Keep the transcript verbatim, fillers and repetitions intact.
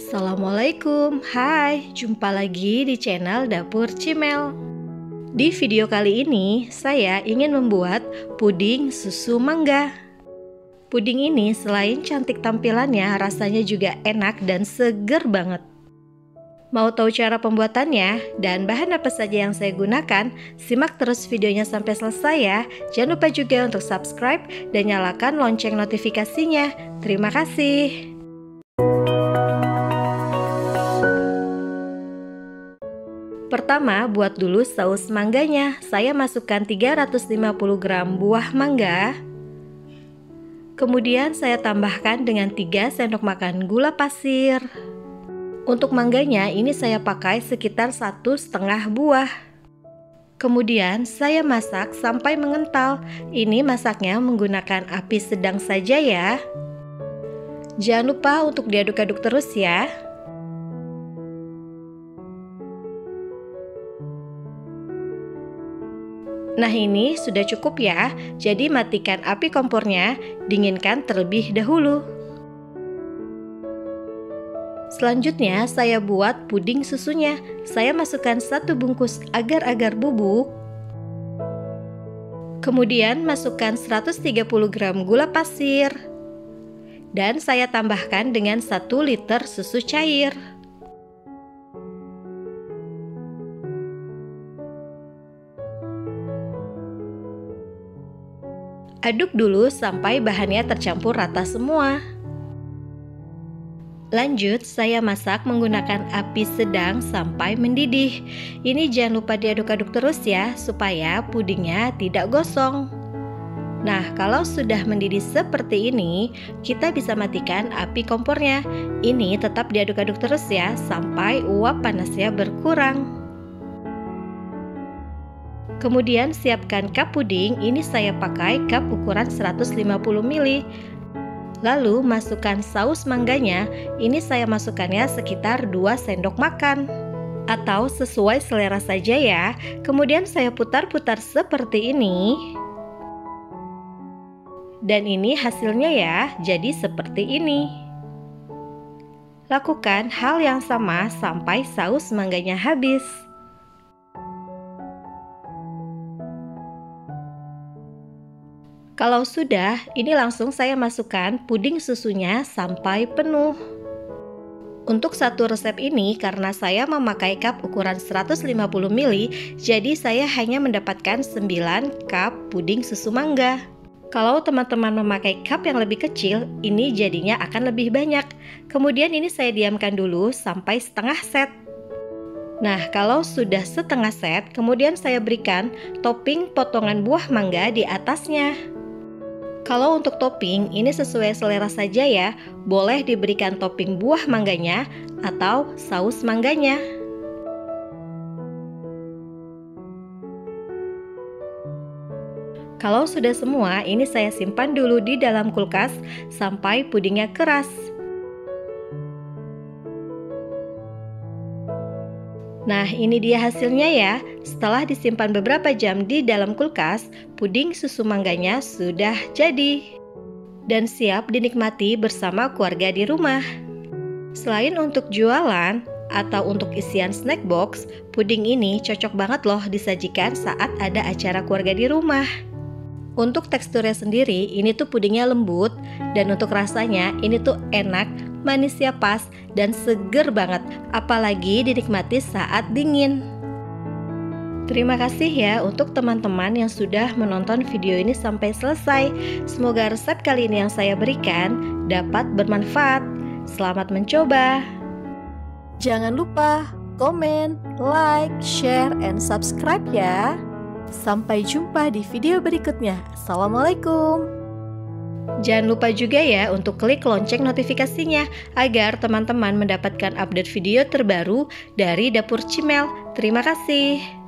Assalamualaikum, hai, jumpa lagi di channel Dapur Cimel. Di video kali ini, saya ingin membuat puding susu mangga. Puding ini selain cantik tampilannya, rasanya juga enak dan seger banget. Mau tahu cara pembuatannya dan bahan apa saja yang saya gunakan? Simak terus videonya sampai selesai ya. Jangan lupa juga untuk subscribe dan nyalakan lonceng notifikasinya. Terima kasih. Pertama, buat dulu saus mangganya. Saya masukkan tiga ratus lima puluh gram buah mangga. Kemudian saya tambahkan dengan tiga sendok makan gula pasir. Untuk mangganya ini saya pakai sekitar satu setengah buah. Kemudian saya masak sampai mengental. Ini masaknya menggunakan api sedang saja ya. Jangan lupa untuk diaduk-aduk terus ya. Nah, ini sudah cukup ya. Jadi matikan api kompornya, dinginkan terlebih dahulu. Selanjutnya saya buat puding susunya. Saya masukkan satu bungkus agar-agar bubuk. Kemudian masukkan seratus tiga puluh gram gula pasir. Dan saya tambahkan dengan satu liter susu cair. Aduk dulu sampai bahannya tercampur rata semua. Lanjut, saya masak menggunakan api sedang sampai mendidih. Ini jangan lupa diaduk-aduk terus ya, supaya pudingnya tidak gosong. Nah, kalau sudah mendidih seperti ini, kita bisa matikan api kompornya. Ini tetap diaduk-aduk terus ya, sampai uap panasnya berkurang. Kemudian siapkan cup puding, ini saya pakai cup ukuran seratus lima puluh mililiter. Lalu masukkan saus mangganya, ini saya masukkannya sekitar dua sendok makan. Atau sesuai selera saja ya. Kemudian saya putar-putar seperti ini. Dan ini hasilnya ya, jadi seperti ini. Lakukan hal yang sama sampai saus mangganya habis. Kalau sudah, ini langsung saya masukkan puding susunya sampai penuh. Untuk satu resep ini, karena saya memakai cup ukuran seratus lima puluh mililiter, jadi saya hanya mendapatkan sembilan cup puding susu mangga. Kalau teman-teman memakai cup yang lebih kecil, ini jadinya akan lebih banyak. Kemudian ini saya diamkan dulu sampai setengah set. Nah, kalau sudah setengah set, kemudian saya berikan topping potongan buah mangga di atasnya. Kalau untuk topping, ini sesuai selera saja ya. Boleh diberikan topping buah mangganya atau saus mangganya. Kalau sudah semua, ini saya simpan dulu di dalam kulkas sampai pudingnya keras. Nah, ini dia hasilnya ya. Setelah disimpan beberapa jam di dalam kulkas, puding susu mangganya sudah jadi dan siap dinikmati bersama keluarga di rumah. Selain untuk jualan atau untuk isian snack box, puding ini cocok banget loh disajikan saat ada acara keluarga di rumah. Untuk teksturnya sendiri, ini tuh pudingnya lembut, dan untuk rasanya ini tuh enak, manisnya pas, dan seger banget, apalagi dinikmati saat dingin. Terima kasih ya untuk teman-teman yang sudah menonton video ini sampai selesai. Semoga resep kali ini yang saya berikan dapat bermanfaat. Selamat mencoba. Jangan lupa komen, like, share, and subscribe ya. Sampai jumpa di video berikutnya. Assalamualaikum. Jangan lupa juga ya untuk klik lonceng notifikasinya agar teman-teman mendapatkan update video terbaru dari Dapur Cimel. Terima kasih.